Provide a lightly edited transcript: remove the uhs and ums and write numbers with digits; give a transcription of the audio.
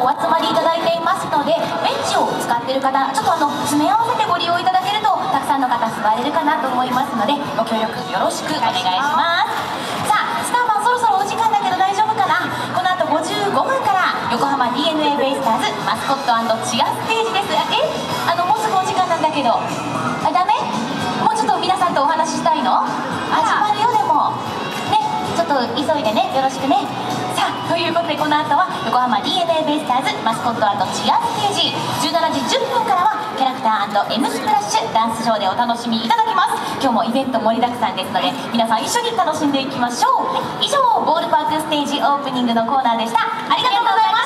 お集まりいただいていますので、ベンチを使っている方、ちょっと詰め合わせてご利用いただけるとたくさんの方座れるかなと思いますので、ご協力よろしくお願いします。さあスターマン、そろそろお時間だけど大丈夫かな。この後55分から横浜 DeNA ベイスターズマスコット&チアステージです。もうすぐお時間なんだけど、ダメ？もうちょっと皆さんとお話ししたいの？始まるよ。でもね、ちょっと急いでね、よろしくね。さあということで、この後は横浜 DeNA ベイスターズマスコット&チアステージ、17時10分からはキャラクター&Mスプラッシュダンスショーでお楽しみいただきます。今日もイベント盛りだくさんですので、皆さん一緒に楽しんでいきましょう。以上、ボールパークステージオープニングのコーナーでした。ありがとうございました。